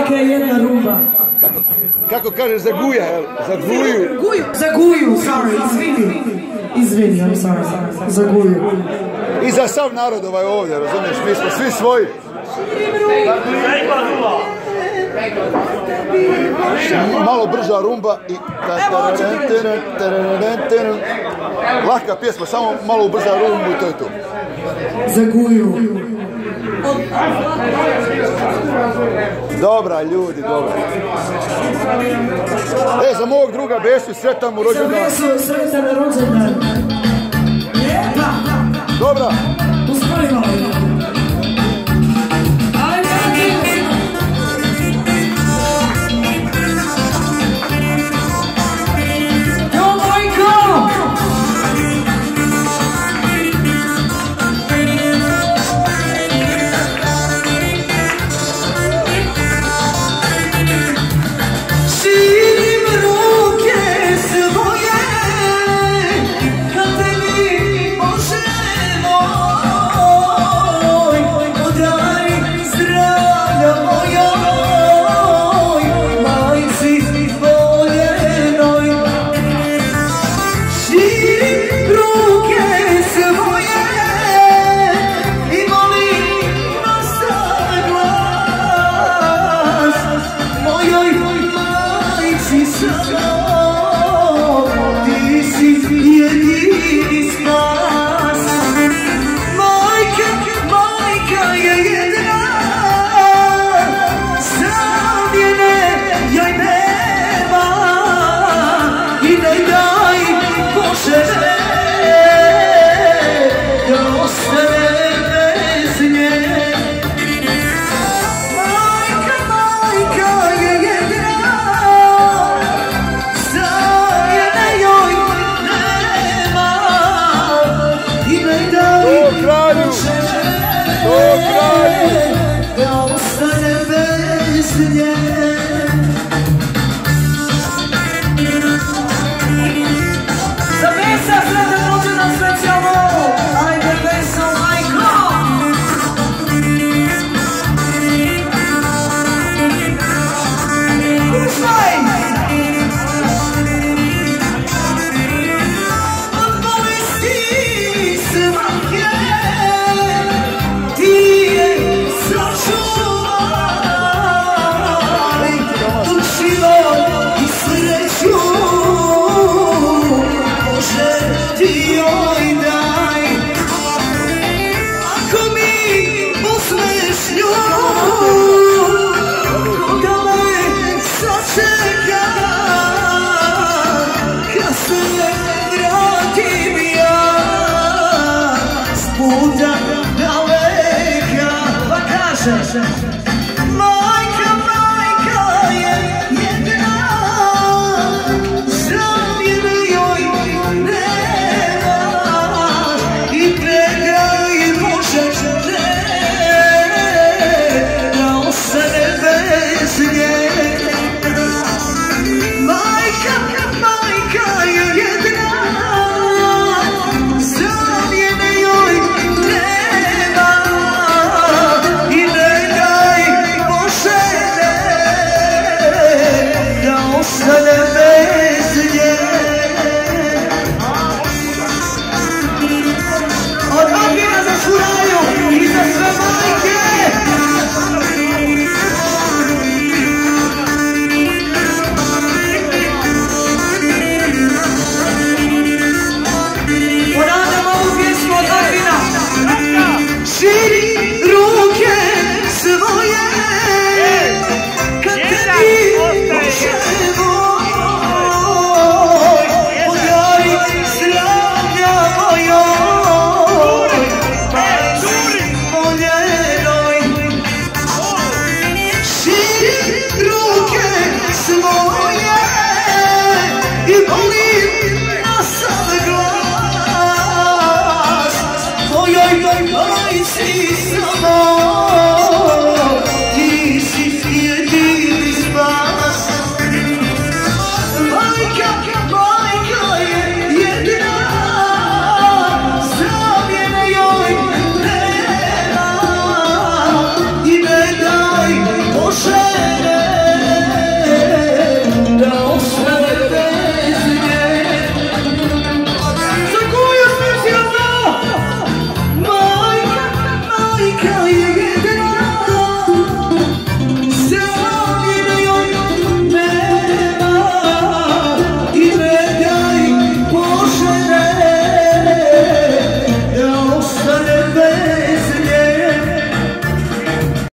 majke jedna rumba. Kako kaže za guja, jel? Za guju. Za guju, sorry, izvini, I'm sorry, za guju. I za sav narod ovaj ovdje, razumiješ, mi smo svi svoji. Malo brža rumba i lahka pjesma, samo malo ubrza rumbu i to je to. Za guju. Dobra ljudi, dobra. Za mog druga Besu, sretan mu rođendan. Za Besu, sretan rođendan. Dobra. Uspori malo. Oj, oj, oj, oj, si samo